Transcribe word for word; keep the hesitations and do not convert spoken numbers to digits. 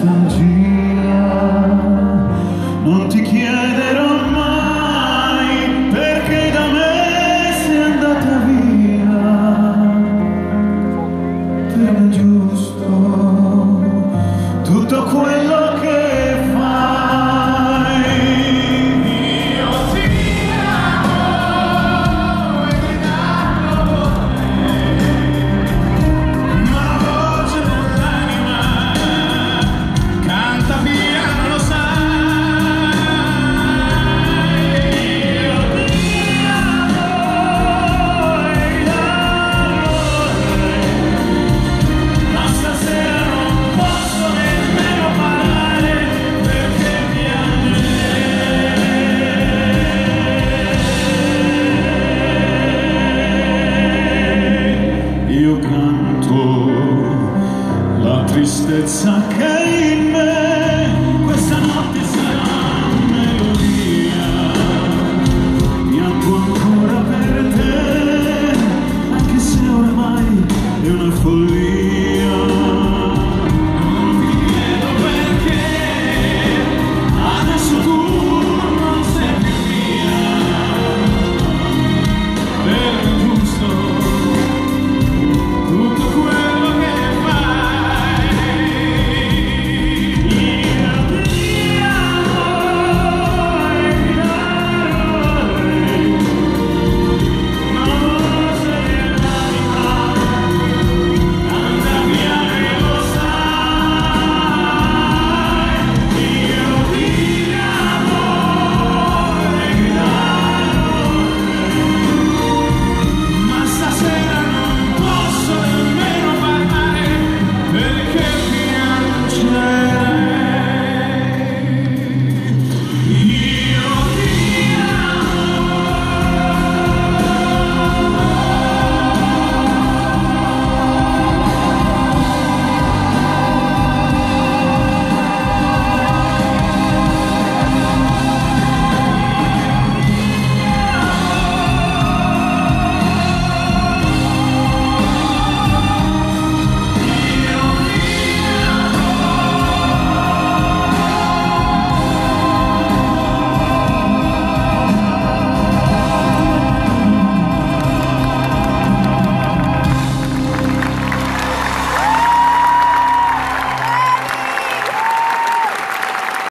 nostalgia, non ti chiederò mai perché da me sei andata via. Per me è giusto tutto quello che fai. Io ti amo e gridarlo vorrei, ma la voce dell'anima canta piano, lo sai. Io ti amo e gridarlo vorrei, ma stasera non posso nemmeno parlare perché piangerei. Io canto la tristezza che è in me.